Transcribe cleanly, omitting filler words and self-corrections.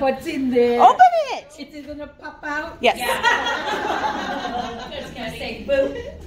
What's in there? Open it! Is it gonna pop out? Yes. Yeah. Just gonna say boo.